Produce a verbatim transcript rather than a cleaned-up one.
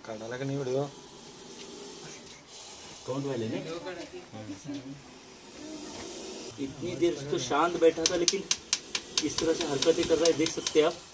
काढायला का नाही व्हिडिओ काउंट वाले ने इतनी देर तो शांत बैठा था, लेकिन इस तरह से हरकतें कर रहा है, देख सकते हैं आप।